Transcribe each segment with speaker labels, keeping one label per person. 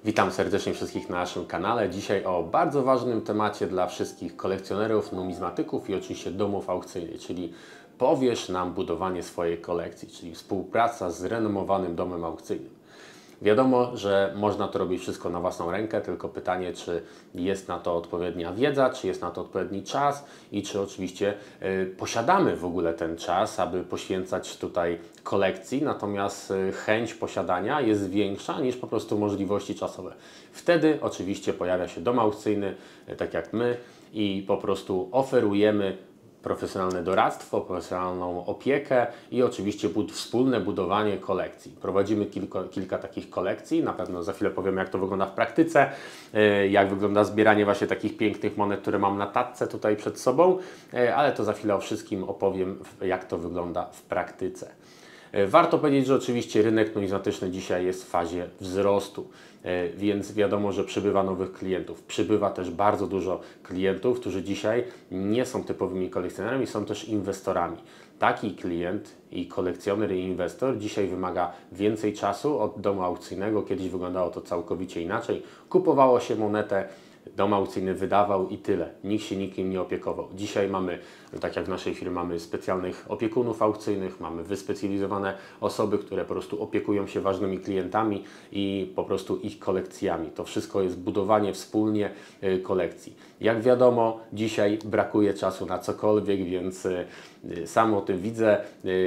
Speaker 1: Witam serdecznie wszystkich na naszym kanale. Dzisiaj o bardzo ważnym temacie dla wszystkich kolekcjonerów, numizmatyków i oczywiście domów aukcyjnych, czyli powierz nam budowanie swojej kolekcji, czyli współpraca z renomowanym domem aukcyjnym. Wiadomo, że można to robić wszystko na własną rękę, tylko pytanie, czy jest na to odpowiednia wiedza, czy jest na to odpowiedni czas i czy oczywiście posiadamy w ogóle ten czas, aby poświęcać tutaj kolekcji, natomiast chęć posiadania jest większa niż po prostu możliwości czasowe. Wtedy oczywiście pojawia się dom aukcyjny, tak jak my, i po prostu oferujemy profesjonalne doradztwo, profesjonalną opiekę i oczywiście wspólne budowanie kolekcji. Prowadzimy kilka takich kolekcji, na pewno za chwilę powiem, jak to wygląda w praktyce, jak wygląda zbieranie właśnie takich pięknych monet, które mam na tacce tutaj przed sobą, ale to za chwilę o wszystkim opowiem, jak to wygląda w praktyce. Warto powiedzieć, że oczywiście rynek numizmatyczny dzisiaj jest w fazie wzrostu, więc wiadomo, że przybywa nowych klientów. Przybywa też bardzo dużo klientów, którzy dzisiaj nie są typowymi kolekcjonerami, są też inwestorami. Taki klient i kolekcjoner i inwestor dzisiaj wymaga więcej czasu od domu aukcyjnego. Kiedyś wyglądało to całkowicie inaczej. Kupowało się monetę, dom aukcyjny wydawał i tyle. Nikt się nikim nie opiekował. Dzisiaj mamy, tak jak w naszej firmie, mamy specjalnych opiekunów aukcyjnych, mamy wyspecjalizowane osoby, które po prostu opiekują się ważnymi klientami i po prostu ich kolekcjami. To wszystko jest budowanie wspólnie kolekcji. Jak wiadomo, dzisiaj brakuje czasu na cokolwiek, więc sam o tym widzę.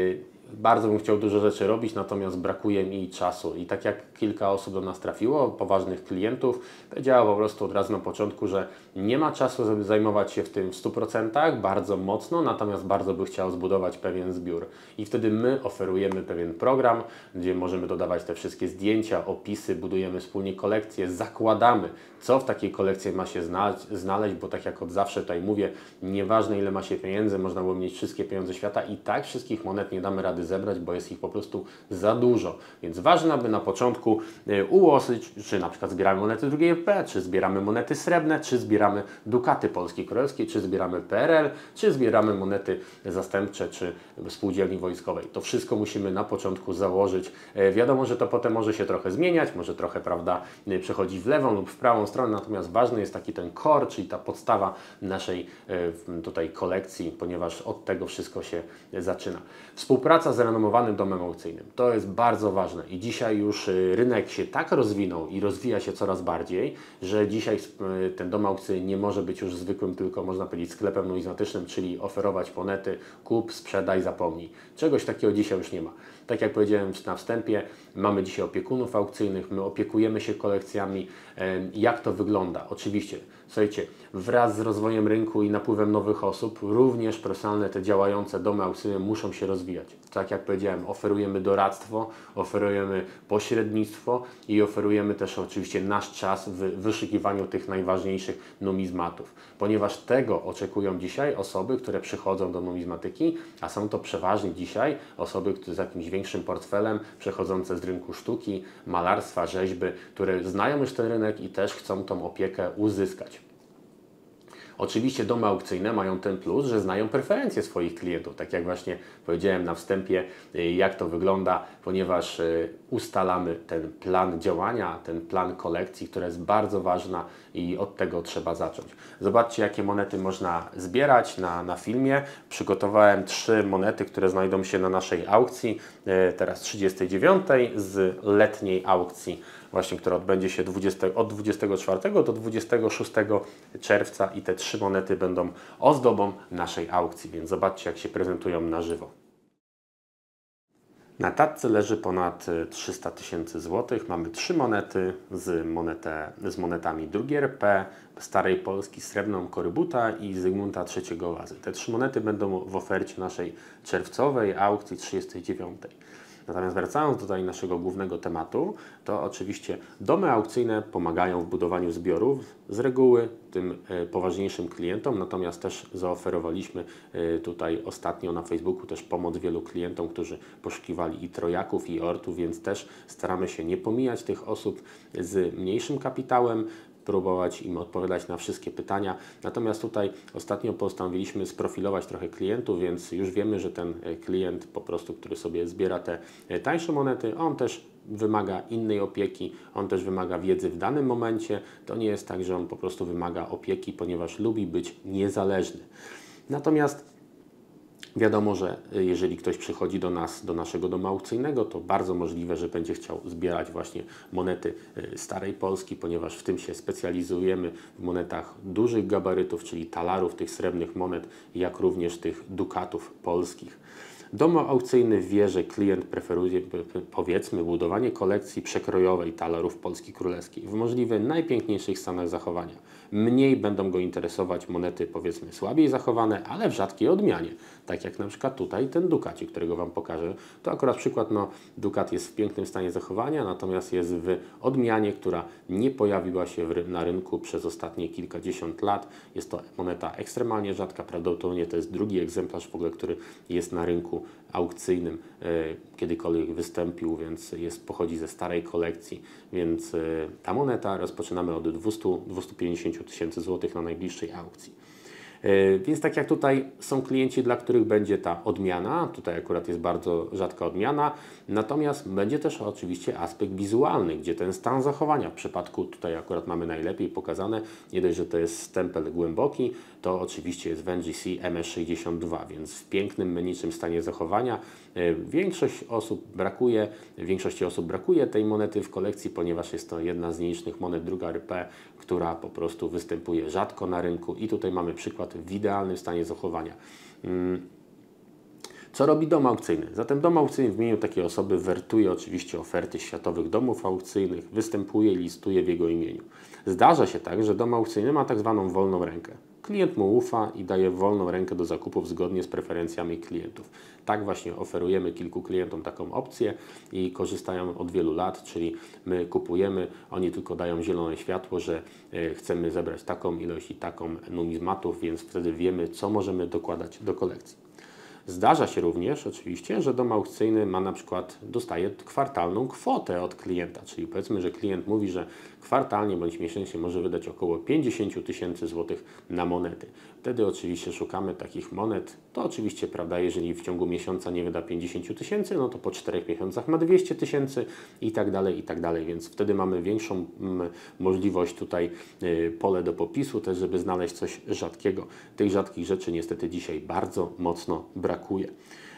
Speaker 1: Bardzo bym chciał dużo rzeczy robić, natomiast brakuje mi czasu. I tak jak kilka osób do nas trafiło, poważnych klientów, powiedziało po prostu od razu na początku, że nie ma czasu, żeby zajmować się w tym w 100%, bardzo mocno, natomiast bardzo by chciał zbudować pewien zbiór. I wtedy my oferujemy pewien program, gdzie możemy dodawać te wszystkie zdjęcia, opisy, budujemy wspólnie kolekcję, zakładamy, co w takiej kolekcji ma się znaleźć, bo tak jak od zawsze tutaj mówię, nieważne ile ma się pieniędzy, można było mieć wszystkie pieniądze świata i tak wszystkich monet nie damy rady zebrać, bo jest ich po prostu za dużo. Więc ważne, aby na początku ułożyć, czy na przykład zbieramy monety drugiej RP, czy zbieramy monety srebrne, czy zbieramy dukaty Polski Królewskiej, czy zbieramy PRL, czy zbieramy monety zastępcze, czy spółdzielni wojskowej. To wszystko musimy na początku założyć. Wiadomo, że to potem może się trochę zmieniać, może trochę, prawda, przechodzić w lewą lub w prawą stronę, natomiast ważny jest taki ten core, czyli ta podstawa naszej tutaj kolekcji, ponieważ od tego wszystko się zaczyna. Współpraca z renomowanym domem aukcyjnym. To jest bardzo ważne i dzisiaj już rynek się tak rozwinął i rozwija się coraz bardziej, że dzisiaj ten dom aukcyjny nie może być już zwykłym, tylko można powiedzieć sklepem numizmatycznym, czyli oferować monety, kup, sprzedaj, zapomnij. Czegoś takiego dzisiaj już nie ma. Tak jak powiedziałem na wstępie, mamy dzisiaj opiekunów aukcyjnych, my opiekujemy się kolekcjami. Jak to wygląda? Oczywiście, słuchajcie, wraz z rozwojem rynku i napływem nowych osób, również profesjonalne te działające domy aukcyjne muszą się rozwijać. Tak jak powiedziałem, oferujemy doradztwo, oferujemy pośrednictwo i oferujemy też oczywiście nasz czas w wyszukiwaniu tych najważniejszych numizmatów, ponieważ tego oczekują dzisiaj osoby, które przychodzą do numizmatyki, a są to przeważnie dzisiaj osoby z jakimś większym portfelem, przechodzące z rynku sztuki, malarstwa, rzeźby, które znają już ten rynek i też chcą tą opiekę uzyskać. Oczywiście domy aukcyjne mają ten plus, że znają preferencje swoich klientów, tak jak właśnie powiedziałem na wstępie, jak to wygląda, ponieważ ustalamy ten plan działania, ten plan kolekcji, która jest bardzo ważna i od tego trzeba zacząć. Zobaczcie, jakie monety można zbierać na filmie. Przygotowałem 3 monety, które znajdą się na naszej aukcji, teraz 39 z letniej aukcji, właśnie, która odbędzie się od 24 do 26 czerwca i te 3 monety będą ozdobą naszej aukcji, więc zobaczcie, jak się prezentują na żywo. Na tacce leży ponad 300 000 złotych. Mamy 3 monety z monetami drugiej RP, Starej Polski, Srebrną Korybuta i Zygmunta III Wazy. Te 3 monety będą w ofercie naszej czerwcowej aukcji 39. Natomiast wracając do naszego głównego tematu, to oczywiście domy aukcyjne pomagają w budowaniu zbiorów z reguły tym poważniejszym klientom, natomiast też zaoferowaliśmy tutaj ostatnio na Facebooku też pomoc wielu klientom, którzy poszukiwali i trojaków, i ortów, więc też staramy się nie pomijać tych osób z mniejszym kapitałem, próbować im odpowiadać na wszystkie pytania. Natomiast tutaj ostatnio postanowiliśmy sprofilować trochę klientów, więc już wiemy, że ten klient po prostu, który sobie zbiera te tańsze monety, on też wymaga innej opieki, on też wymaga wiedzy w danym momencie. To nie jest tak, że on po prostu wymaga opieki, ponieważ lubi być niezależny. Natomiast wiadomo, że jeżeli ktoś przychodzi do nas, do naszego domu aukcyjnego, to bardzo możliwe, że będzie chciał zbierać właśnie monety starej Polski, ponieważ w tym się specjalizujemy, w monetach dużych gabarytów, czyli talarów, tych srebrnych monet, jak również tych dukatów polskich. Dom aukcyjny wie, że klient preferuje, powiedzmy, budowanie kolekcji przekrojowej talarów Polski Królewskiej w możliwie najpiękniejszych stanach zachowania. Mniej będą go interesować monety, powiedzmy, słabiej zachowane, ale w rzadkiej odmianie. Tak jak na przykład tutaj ten dukacik, którego Wam pokażę. To akurat przykład, dukat jest w pięknym stanie zachowania, natomiast jest w odmianie, która nie pojawiła się na rynku przez ostatnie kilkadziesiąt lat. Jest to moneta ekstremalnie rzadka, prawdopodobnie to jest drugi egzemplarz w ogóle, który jest na rynku aukcyjnym, kiedykolwiek wystąpił, więc pochodzi ze starej kolekcji, więc ta moneta rozpoczynamy od 200-250 tysięcy złotych na najbliższej aukcji. Więc tak jak tutaj są klienci, dla których będzie ta odmiana, tutaj akurat jest bardzo rzadka odmiana, natomiast będzie też oczywiście aspekt wizualny, gdzie ten stan zachowania, w przypadku tutaj akurat mamy najlepiej pokazane, nie dość, że to jest stempel głęboki, to oczywiście jest w NGC MS62, więc w pięknym, meniczym stanie zachowania. Większości osób brakuje tej monety w kolekcji, ponieważ jest to jedna z nielicznych monet druga RP, która po prostu występuje rzadko na rynku i tutaj mamy przykład w idealnym stanie zachowania. Co robi dom aukcyjny? Zatem dom aukcyjny w imieniu takiej osoby wertuje oczywiście oferty światowych domów aukcyjnych, występuje i listuje w jego imieniu. Zdarza się tak, że dom aukcyjny ma tak zwaną wolną rękę. Klient mu ufa i daje wolną rękę do zakupów zgodnie z preferencjami klientów. Tak właśnie oferujemy kilku klientom taką opcję i korzystają od wielu lat, czyli my kupujemy, oni tylko dają zielone światło, że chcemy zebrać taką ilość i taką numizmatów, więc wtedy wiemy, co możemy dokładać do kolekcji. Zdarza się również oczywiście, że dom aukcyjny dostaje kwartalną kwotę od klienta, czyli powiedzmy, że klient mówi, że kwartalnie bądź miesięcznie może wydać około 50 tysięcy złotych na monety. Wtedy oczywiście szukamy takich monet. To oczywiście prawda, jeżeli w ciągu miesiąca nie wyda 50 tysięcy, no to po 4 miesiącach ma 200 tysięcy i tak dalej, więc wtedy mamy większą możliwość tutaj, pole do popisu też, żeby znaleźć coś rzadkiego. Tych rzadkich rzeczy niestety dzisiaj bardzo mocno brakuje.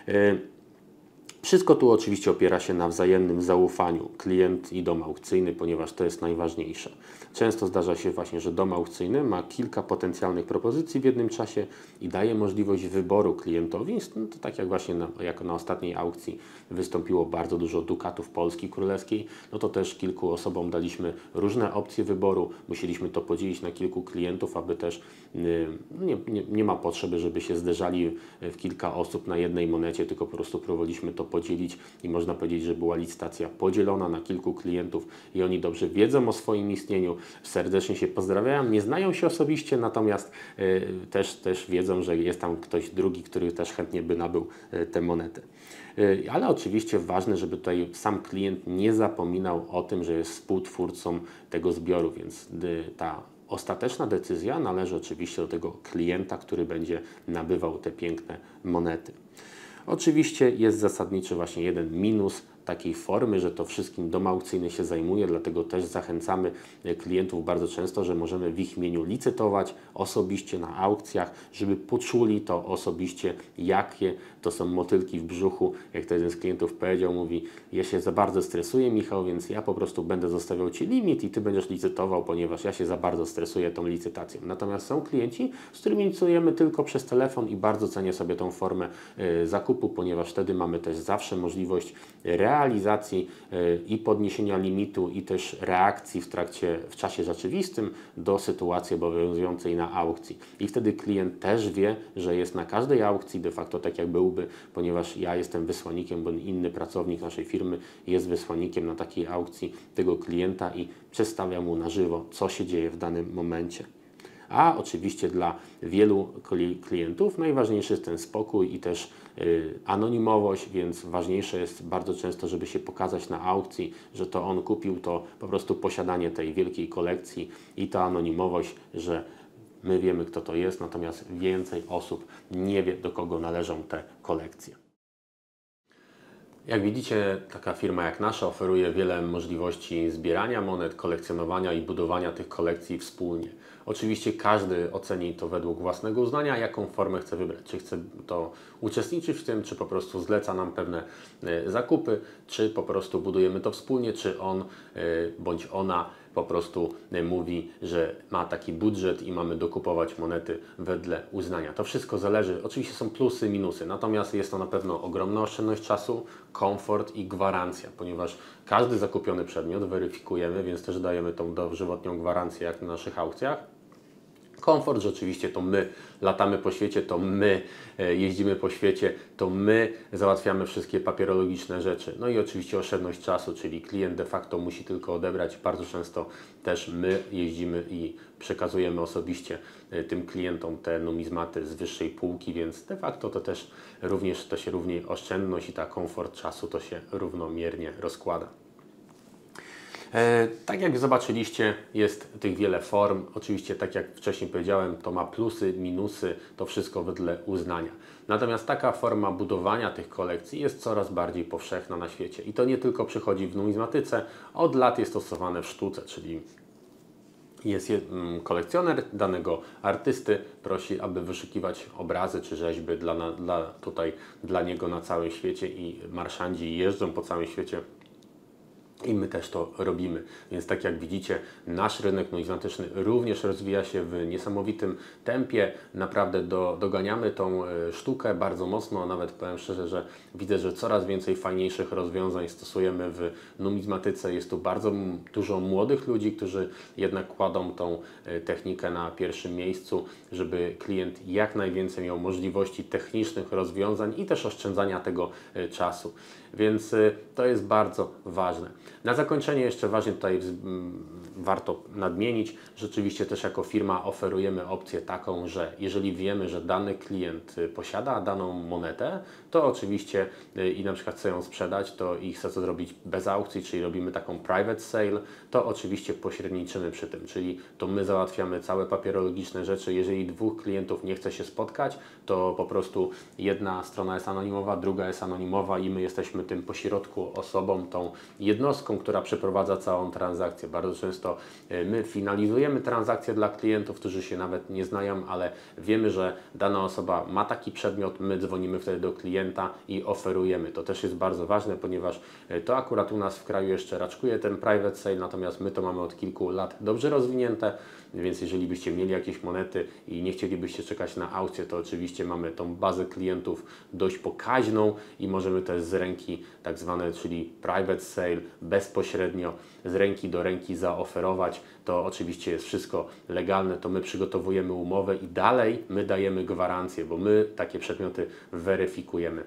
Speaker 1: Wszystko tu oczywiście opiera się na wzajemnym zaufaniu klient i dom aukcyjny, ponieważ to jest najważniejsze. Często zdarza się właśnie, że dom aukcyjny ma kilka potencjalnych propozycji w jednym czasie i daje możliwość wyboru klientowi. No to tak jak właśnie jako na ostatniej aukcji wystąpiło bardzo dużo dukatów Polski Królewskiej, no to też kilku osobom daliśmy różne opcje wyboru. Musieliśmy to podzielić na kilku klientów, aby też nie ma potrzeby, żeby się zderzali w kilka osób na jednej monecie, tylko po prostu próbowaliśmy to podzielić i można powiedzieć, że była licytacja podzielona na kilku klientów i oni dobrze wiedzą o swoim istnieniu, serdecznie się pozdrawiają, nie znają się osobiście, natomiast też wiedzą, że jest tam ktoś drugi, który też chętnie by nabył tę monetę. Ale oczywiście ważne, żeby tutaj sam klient nie zapominał o tym, że jest współtwórcą tego zbioru, więc ta ostateczna decyzja należy oczywiście do tego klienta, który będzie nabywał te piękne monety. Oczywiście jest zasadniczy właśnie jeden minus takiej formy, że to wszystkim dom aukcyjny się zajmuje, dlatego też zachęcamy klientów bardzo często, że możemy w ich imieniu licytować osobiście na aukcjach, żeby poczuli to osobiście, jakie to są motylki w brzuchu. Jak to jeden z klientów powiedział, mówi: ja się za bardzo stresuję, Michał, więc ja po prostu będę zostawiał Ci limit i Ty będziesz licytował, ponieważ ja się za bardzo stresuję tą licytacją. Natomiast są klienci, z którymi licytujemy tylko przez telefon i bardzo cenię sobie tą formę zakupu, ponieważ wtedy mamy też zawsze możliwość realizacji i podniesienia limitu i też reakcji w czasie rzeczywistym do sytuacji obowiązującej na aukcji. I wtedy klient też wie, że jest na każdej aukcji de facto tak jak byłby, ponieważ ja jestem wysłannikiem, bo inny pracownik naszej firmy jest wysłannikiem na takiej aukcji tego klienta i przedstawia mu na żywo, co się dzieje w danym momencie. A oczywiście dla wielu klientów najważniejszy jest ten spokój i też anonimowość, więc ważniejsze jest bardzo często, żeby się pokazać na aukcji, że to on kupił, to po prostu posiadanie tej wielkiej kolekcji i ta anonimowość, że my wiemy, kto to jest, natomiast więcej osób nie wie, do kogo należą te kolekcje. Jak widzicie, taka firma jak nasza oferuje wiele możliwości zbierania monet, kolekcjonowania i budowania tych kolekcji wspólnie. Oczywiście każdy oceni to według własnego uznania, jaką formę chce wybrać. Czy chce to uczestniczyć w tym, czy po prostu zleca nam pewne zakupy, czy po prostu budujemy to wspólnie, czy on bądź ona po prostu mówi, że ma taki budżet i mamy dokupować monety wedle uznania. To wszystko zależy, oczywiście są plusy, minusy, natomiast jest to na pewno ogromna oszczędność czasu, komfort i gwarancja, ponieważ każdy zakupiony przedmiot weryfikujemy, więc też dajemy tą dożywotnią gwarancję jak na naszych aukcjach. Komfort, że oczywiście to my latamy po świecie, to my jeździmy po świecie, to my załatwiamy wszystkie papierologiczne rzeczy. No i oczywiście oszczędność czasu, czyli klient de facto musi tylko odebrać. Bardzo często też my jeździmy i przekazujemy osobiście tym klientom te numizmaty z wyższej półki, więc de facto to też również to się równie oszczędność i ta komfort czasu to się równomiernie rozkłada. Tak jak zobaczyliście, jest tych wiele form. Oczywiście, tak jak wcześniej powiedziałem, to ma plusy, minusy, to wszystko wedle uznania. Natomiast taka forma budowania tych kolekcji jest coraz bardziej powszechna na świecie. I to nie tylko przychodzi w numizmatyce, od lat jest stosowane w sztuce, czyli jest kolekcjoner danego artysty, prosi, aby wyszukiwać obrazy czy rzeźby dla niego na całym świecie i marszandzi jeżdżą po całym świecie. I my też to robimy. Więc tak jak widzicie, nasz rynek numizmatyczny również rozwija się w niesamowitym tempie. Naprawdę doganiamy tą sztukę bardzo mocno. Nawet powiem szczerze, że widzę, że coraz więcej fajniejszych rozwiązań stosujemy w numizmatyce. Jest tu bardzo dużo młodych ludzi, którzy jednak kładą tą technikę na pierwszym miejscu, żeby klient jak najwięcej miał możliwości technicznych rozwiązań i też oszczędzania tego czasu. Więc to jest bardzo ważne. Na zakończenie jeszcze ważnie tutaj warto nadmienić, rzeczywiście też jako firma oferujemy opcję taką, że jeżeli wiemy, że dany klient posiada daną monetę, to oczywiście i na przykład chce ją sprzedać, to i chce to zrobić bez aukcji, czyli robimy taką private sale, to oczywiście pośredniczymy przy tym, czyli to my załatwiamy całe papierologiczne rzeczy. Jeżeli dwóch klientów nie chce się spotkać, to po prostu jedna strona jest anonimowa, druga jest anonimowa i my jesteśmy tym pośrodku osobą, tą jednostką, która przeprowadza całą transakcję. Bardzo często my finalizujemy transakcje dla klientów, którzy się nawet nie znają, ale wiemy, że dana osoba ma taki przedmiot, my dzwonimy wtedy do klienta i oferujemy. To też jest bardzo ważne, ponieważ to akurat u nas w kraju jeszcze raczkuje ten private sale, natomiast my to mamy od kilku lat dobrze rozwinięte, więc jeżeli byście mieli jakieś monety i nie chcielibyście czekać na aukcję, to oczywiście mamy tą bazę klientów dość pokaźną i możemy też z ręki tak zwane, czyli private sale, bezpośrednio z ręki do ręki zaoferować. To oczywiście jest wszystko legalne, to my przygotowujemy umowę i dalej my dajemy gwarancję, bo my takie przedmioty weryfikujemy.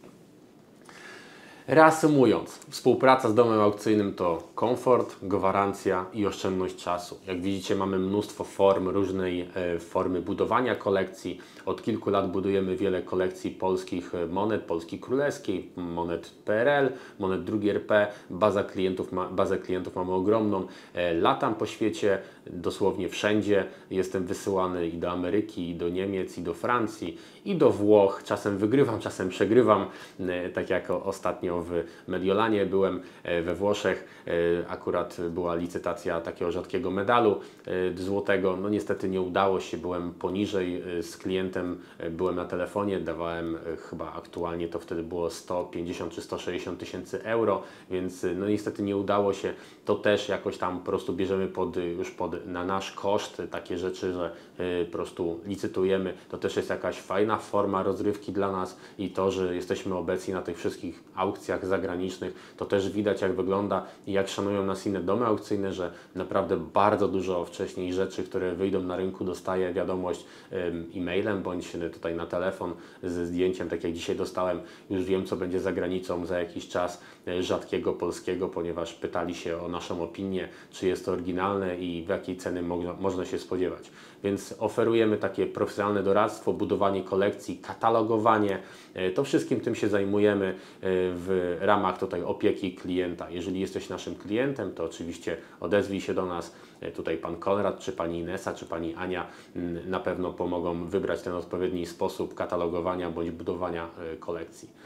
Speaker 1: Reasumując, współpraca z domem aukcyjnym to komfort, gwarancja i oszczędność czasu. Jak widzicie, mamy mnóstwo form, różnej formy budowania kolekcji. Od kilku lat budujemy wiele kolekcji polskich monet, Polski Królewskiej, monet PRL, monet II RP. Bazę klientów mamy ogromną. Latam po świecie, dosłownie wszędzie. Jestem wysyłany i do Ameryki, i do Niemiec, i do Francji, i do Włoch. Czasem wygrywam, czasem przegrywam, tak jak ostatnio w Mediolanie byłem we Włoszech. Akurat była licytacja takiego rzadkiego medalu złotego. No niestety nie udało się, byłem poniżej z klientem, byłem na telefonie, dawałem chyba aktualnie to wtedy było 150 czy 160 tysięcy euro, więc no niestety nie udało się. To też jakoś tam po prostu bierzemy na nasz koszt takie rzeczy, że po prostu licytujemy. To też jest jakaś fajna forma rozrywki dla nas i to, że jesteśmy obecni na tych wszystkich aukcjach zagranicznych, to też widać jak wygląda i jak szanują nas inne domy aukcyjne, że naprawdę bardzo dużo wcześniej rzeczy, które wyjdą na rynku, dostaję wiadomość e-mailem bądź tutaj na telefon ze zdjęciem, tak jak dzisiaj dostałem. Już wiem, co będzie za granicą za jakiś czas rzadkiego polskiego, ponieważ pytali się o naszą opinię, czy jest to oryginalne i w jakiej ceny można się spodziewać. Więc oferujemy takie profesjonalne doradztwo, budowanie kolekcji, katalogowanie. To wszystkim tym się zajmujemy w ramach tutaj opieki klienta. Jeżeli jesteś naszym klientem, to oczywiście odezwij się do nas. Tutaj Pan Konrad, czy Pani Inesa, czy Pani Ania na pewno pomogą wybrać ten odpowiedni sposób katalogowania bądź budowania kolekcji.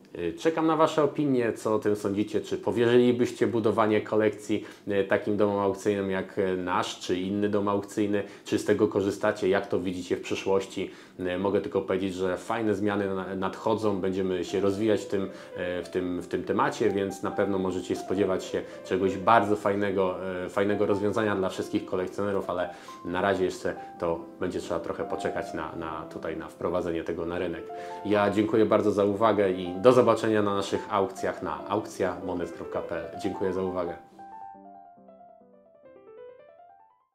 Speaker 1: Czekam na Wasze opinie, co o tym sądzicie, czy powierzylibyście budowanie kolekcji takim domom aukcyjnym jak nasz, czy inny dom aukcyjny, czy z tego korzystacie, jak to widzicie w przyszłości. Mogę tylko powiedzieć, że fajne zmiany nadchodzą, będziemy się rozwijać w tym temacie, więc na pewno możecie spodziewać się czegoś bardzo fajnego rozwiązania dla wszystkich kolekcjonerów, ale na razie jeszcze to będzie trzeba trochę poczekać na wprowadzenie tego na rynek. Ja dziękuję bardzo za uwagę i do zobaczenia na naszych aukcjach na aukcjamonet.pl. Dziękuję za uwagę.